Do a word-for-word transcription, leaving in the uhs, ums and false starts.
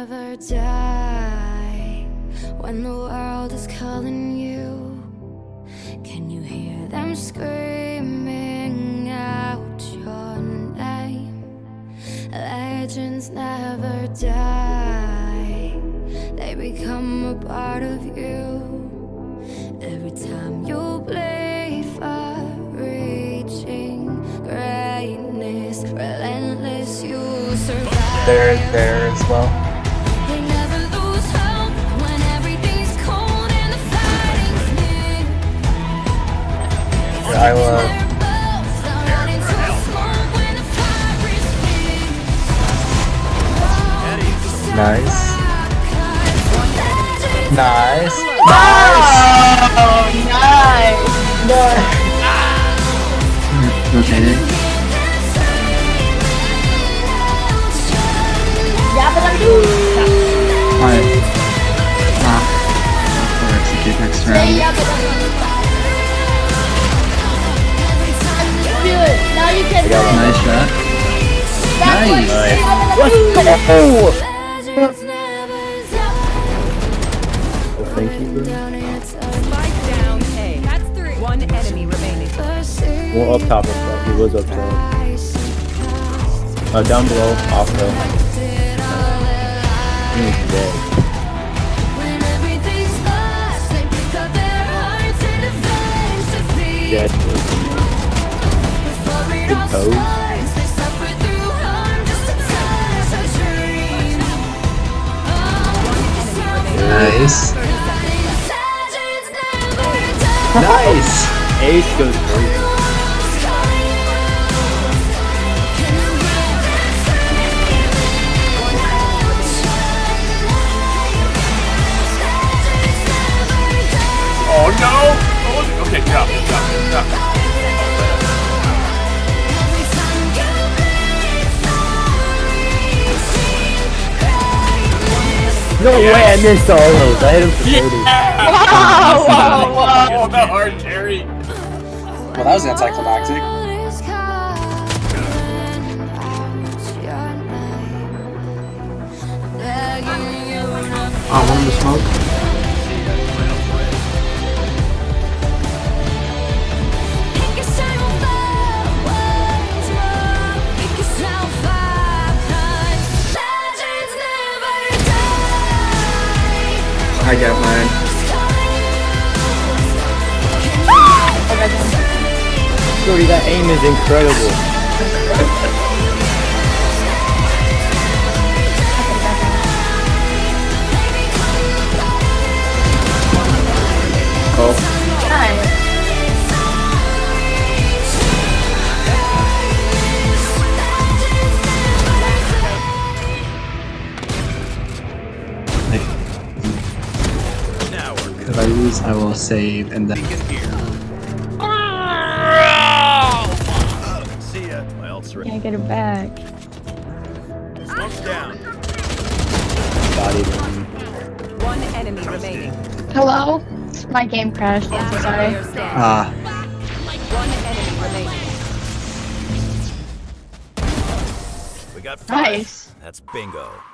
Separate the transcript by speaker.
Speaker 1: never die. When the world is calling you, can you hear them screaming out your name? Legends never die, they become a part of you. Every time you bleed for reaching greatness, relentless, you survive.
Speaker 2: There, there as well.
Speaker 1: They never lose hope when everything's cold and the fighting's near.
Speaker 2: I love. Nice. Nice. Nice.
Speaker 3: Oh, nice. Nice.
Speaker 4: Rotated.
Speaker 3: Yeah, but I'm
Speaker 4: Alright. Ah. Or execute next
Speaker 3: Say
Speaker 4: round.
Speaker 3: yeah, but I'm Good. Now you can do it.
Speaker 4: Nice shot.
Speaker 3: That's
Speaker 4: Nice.
Speaker 3: what
Speaker 2: Nice.
Speaker 3: Let's go.
Speaker 2: Well, thank you.
Speaker 5: Spike down A. That's three. One enemy remaining.
Speaker 2: Well, up top, up top. He was up top. Uh, down below, off though. He's dead. Dead. Good pose.
Speaker 4: Nice.
Speaker 2: Nice! Ace goes crazy.
Speaker 6: Oh no! Oh, okay, drop it, drop it, drop it.
Speaker 2: No way I missed all those. I hit him for thirty.
Speaker 3: Wow, wow, wow.
Speaker 6: Oh, the hard carry.
Speaker 4: Well, that was anticlimactic. Oh, one in the smoke. I got mine.
Speaker 2: Shorty, that aim is incredible.
Speaker 4: Oh.
Speaker 3: Nice.
Speaker 4: If I lose, I will save and then.
Speaker 6: See ya. Well, three.
Speaker 3: Can't get it back.
Speaker 6: Smoke's down.
Speaker 2: Body.
Speaker 5: One enemy remaining.
Speaker 3: Hello? My game crashed. I'm so sorry.
Speaker 5: Player standing.
Speaker 4: Ah.
Speaker 5: One enemy remaining.
Speaker 6: We got five.
Speaker 3: Nice.
Speaker 6: That's bingo.